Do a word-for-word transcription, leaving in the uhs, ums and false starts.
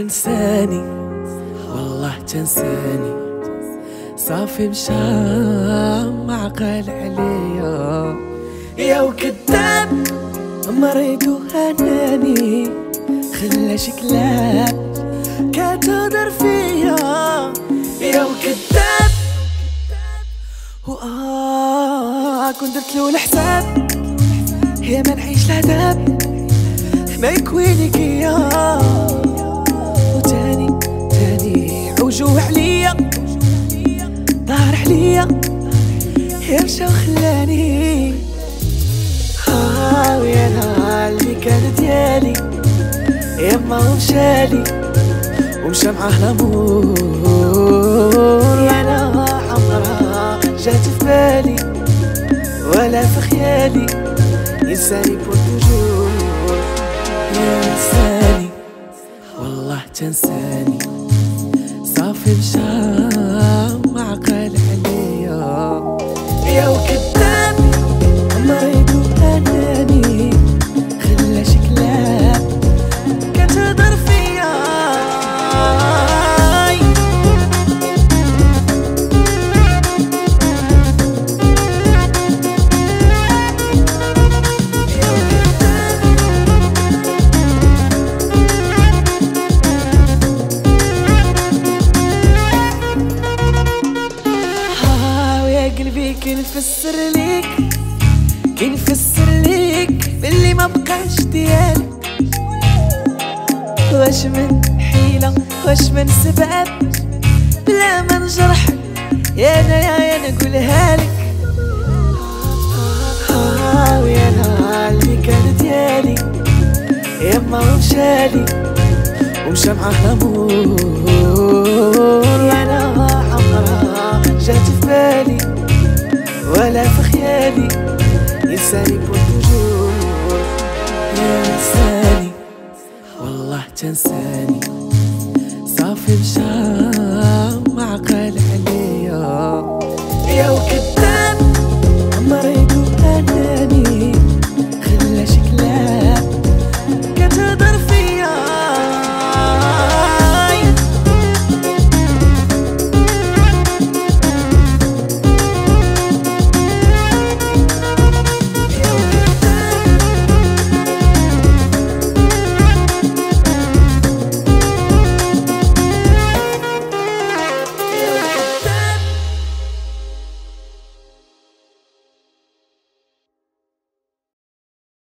ونساني والله تنساني، صافي مشى ما عقل عليا يا وكذاب، مريض وهناني خلى شكلاب كتهضر فيا يا وكذاب. وآه كنت درتلو الحساب يا ما نعيش العذاب ما يكوينك يا، وتاني تاني عوجو عليا ظهر عليا يا مشا وخلاني. ها ويا انا اللي كان ديالي يما ومشالي ومشى معاه لامور، يا انا عمرها جات في بالي ولا في خيالي ينساني بور توجور. يا نساني والله تنساني، صافي مشى ما عقل عليا يا وكذاب، مريض واناني خلى شكلاب كتهضر فيا. قلبي كنفسر ليك كنفسر ليك باللي ما بقاش ديالك، واش من حيلة واش من سبب بلا ما نجرحك يا انا يا انا نقولها لك. ها ويا انا اللي كان ديالي يما ومشالي ومشى معاه لامور، يا انا عمرها جات في بالي ولا في خيالي ينساني بور توجور. يا نساني والله تنساني، صافي مشى ما عقل عليا يا وكذاب.